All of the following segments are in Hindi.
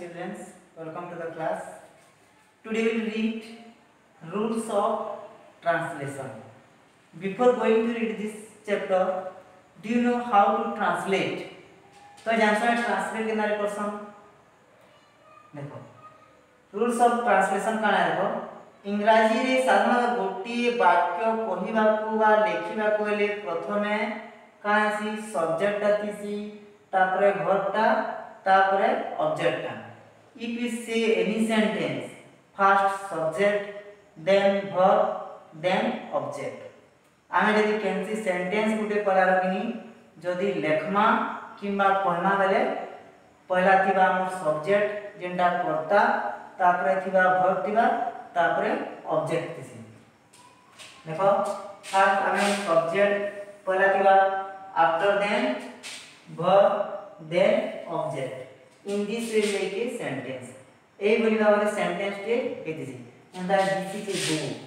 students, welcome to the class. Today we will read rules of translation. Before going to read this chapter, do you know how to translate? तो जानते हैं ट्रांसलेट के नारे पर्सन देखो रूल्स ऑफ ट्रांसलेशन का नारे देखो इंग्राजी रे साधारण गोटी वाक्य कहिबाकू बा लेखिबाकू हेले प्रथमे कासी सब्जेक्ट आतीसी तापरे वर्बटा तापरे ऑब्जेक्टटा if we say any sentence first subject then verb then object आमे जदी कैंसी सेंटेंस गुटे पला रखिनी जदी लेखमा किंबा पढ़ना बेले पहला थिबा हम सब्जेक्ट जेंडा कर्ता तापरे थिबा वर्ब थिबा तापरे ऑब्जेक्ट थिसी देखो फर्स्ट आमे सब्जेक्ट पहला थिबा after then verb then object in this way make a sentence ए बोली भाबरे सेंटेंस के हेतिसी एंदा दिस इज ए बुक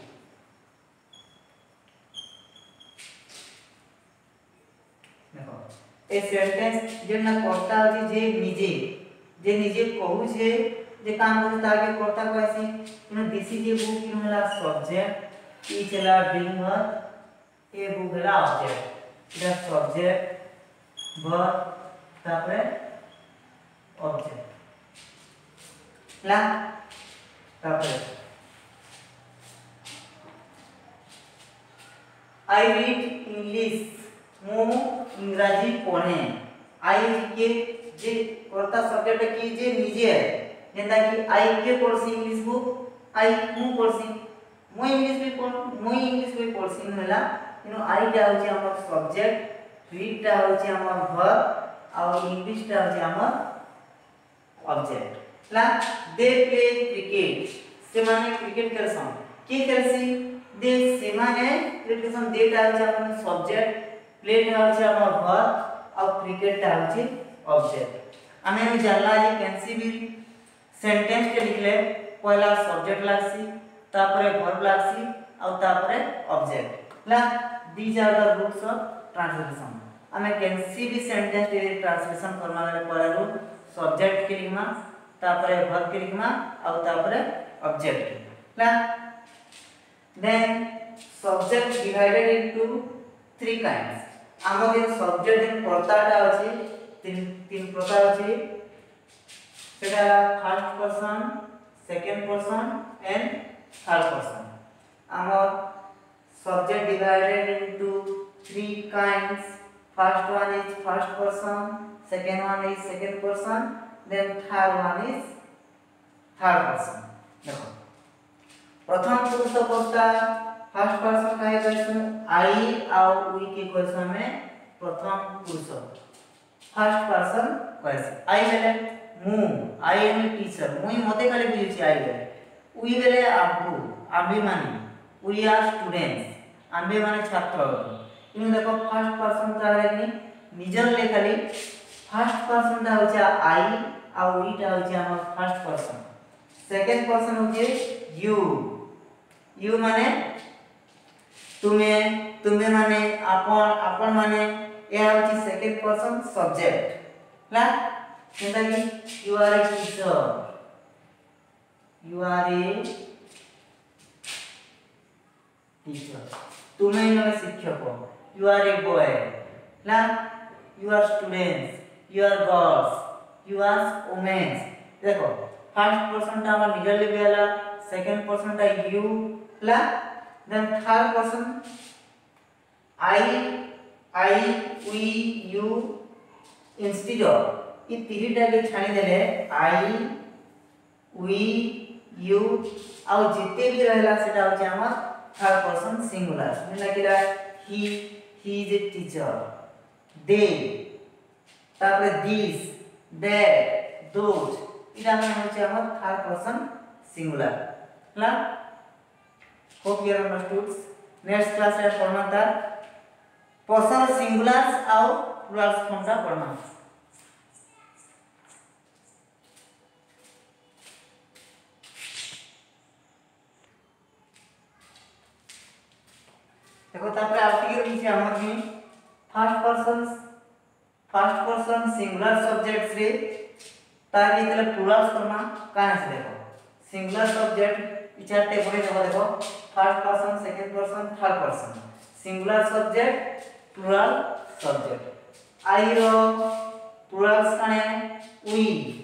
देखो ए सेंटेंस जेना करता अछि जे निजे कहू छे जे काम करे ताके करता कहसी इन दिस इज ए बुक इन होला सब्जेक्ट ई चला डूइंग वर्क ए बुक होला ऑब्जेक्ट इधर सब्जेक्ट वर्ब तापरे ऑब्जेक्ट ला तापरे आई रीड इंग्लिश मु इंग्रजी पढ़े आई के जे कर्ता सब्जेक्ट की जे निजे है जेंदा कि आई के पढ़सी इंग्लिश बुक आई मु पढ़सी मु इंग्लिश भी पढ़सी होला किनो आई टा होची हमर सब्जेक्ट रीड टा होची हमर वर्ब और इंग्लिश टा होची हमर ऑब्जेक्ट ला दे प्ले क्रिकेट से माने क्रिकेट खेलसन की खेलसी दे से माने क्रिकेट खेलसन दे टा होची हमर सब्जेक्ट प्ले टा होची हमर वर्ब और क्रिकेट टा होची ऑब्जेक्ट हमें जानला जे कैंसी भी सेंटेंस के लिखले पहला सब्जेक्ट लागसी तापरे वर्ब लागसी और तापरे ऑब्जेक्ट ला these are the rules of translation हमें कैंसी भी सेंटेंस के ट्रांसलेशन करना वाले पहला रूल सब्जेक्ट के लिखना तापरे वर्ब के लिखना और तापरे ऑब्जेक्ट के ला then subject divided into three kinds आमो जे सब्जेक्ट जे कर्ताटा अछि तीन प्रकार अछि सेटा first person second person and third person आमो subject divided into three kinds first one is first person second one is second person then third one is third person देखो प्रथम पुरुष कर्ता फर्स्ट पर्सन काहे कहछन आई और वी के क्वेश्चन में प्रथम पुरुष फर्स्ट पर्सन कहछ आई बेले मु आई एम टीचर मुई मते खाली बुझी आई बेले वी बेले आबू आबी माने वी आर स्टूडेंट्स आबे माने छात्र इन देखो फर्स्ट पर्सन का है निजर ले खाली फर्स्ट पर्सन ता होचे आई और वी ता होचे हमर फर्स्ट पर्सन सेकंड पर्सन होचे यू माने तुम्हें माने अपन माने ए होचे सेकंड पर्सन सब्जेक्ट ला जेंदा कि यू आर ए टीचर तुम्हें नो शिक्षक you are a boy la you are students you are girls you are women देखो फर्स्ट पर्सन ता हमर निजर ले गेला सेकंड पर्सन ता you ला then third person I we you instead of ई तीनटा के छानी देले I we you और जिते भी रहला सेटा होचे हमर थर्ड पर्सन सिंगुलर जेना कि he is a teacher they तापरे this that those इला में होचे हमर थर्ड पर्सन सिंगुलर ला hope you understood next class रे पढ़ना था पर्सन सिंगुलर्स और प्लूरल्स फॉर्म का पढ़ना देखो तापरे आर्टिकल नीचे हमर में फर्स्ट पर्सन सिंगुलर सब्जेक्ट्स रे ताकि इतले प्लुरल्स करना काहे से देखो सिंगुलर सब्जेक्ट इचार टेबल देखो first person second person third person singular subject plural subject I रो प्लुरल्स काने we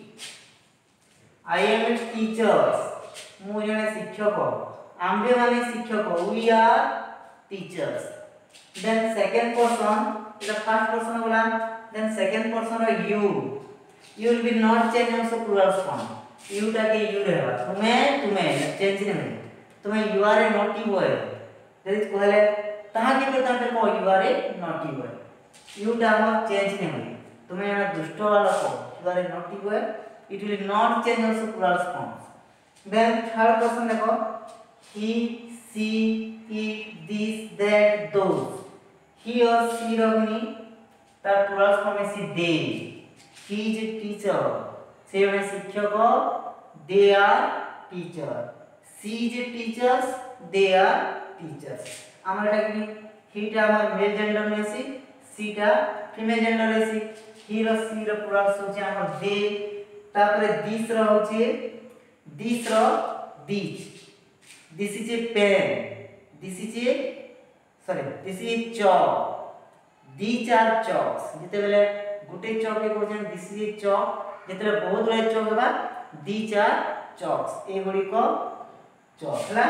I am a teachers मु जने शिक्षक आम्बे माने शिक्षक we are teachers then second person is first person बोला then second person you will be not change also plural form you टा के you रहेगा तुम्हें चेंज नहीं तुम्हें you are a naughty boy जब कहले ताहा के प्रकार पे को you are a naughty boy you टा हम चेंज नहीं होई तुम्हें ना दुष्ट वाला को you are a naughty boy it will not change also plural form then third person देखो he she it this that those he or she रखनी ता plural form में सी they he is a teacher से जने शिक्षक they are teacher she is a teachers they are teachers हमरा कि he टा हमर मेल जेंडर में सी she टा फीमेल जेंडर में सी he रो she रो पूरा सोचे हमर they तापरे this रो होचे this row this is a pen this is a chalk these are chalks जते बेले गुटे चौक के क्वेश्चन दिस इज चौक जेतरे बहुत बड़े चौक बा दी चार चॉक्स ए गुडी को चौक हला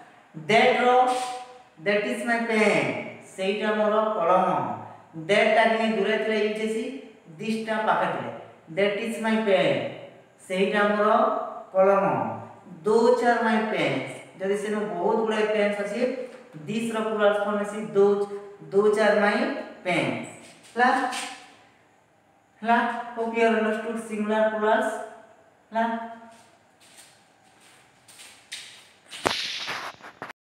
दैट इज माय पेन सेटा मोर कलम दैट टा के दूरे तले इजेसी दिस टा पाखटे दैट इज माय पेन सेटा मोर कलम दोज आर माय पेन्स जदि से बहुत बड़े पेन्स अछि दिस रो पूरा फॉर्म अछि दोज आर माय पेन्स हला hope you have understood singular plurals.